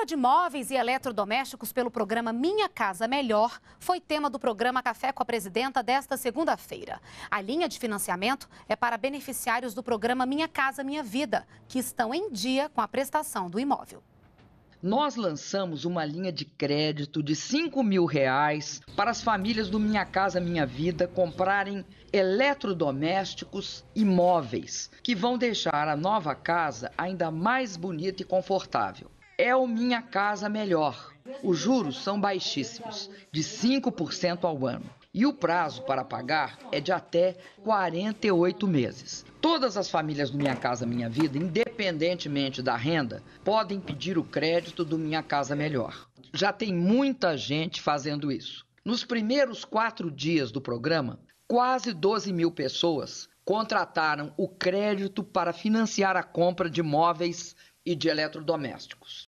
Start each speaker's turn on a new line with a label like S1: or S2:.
S1: compra de móveis e eletrodomésticos pelo programa Minha Casa Melhor foi tema do programa Café com a Presidenta desta segunda-feira. A linha de financiamento é para beneficiários do programa Minha Casa Minha Vida, que estão em dia com a prestação do imóvel.
S2: Nós lançamos uma linha de crédito de R$ 5.000 para as famílias do Minha Casa Minha Vida comprarem eletrodomésticos e móveis, que vão deixar a nova casa ainda mais bonita e confortável. É o Minha Casa Melhor. Os juros são baixíssimos, de 5% ao ano. E o prazo para pagar é de até 48 meses. Todas as famílias do Minha Casa Minha Vida, independentemente da renda, podem pedir o crédito do Minha Casa Melhor. Já tem muita gente fazendo isso. Nos primeiros 4 dias do programa, quase 12 mil pessoas contrataram o crédito para financiar a compra de móveis e de eletrodomésticos.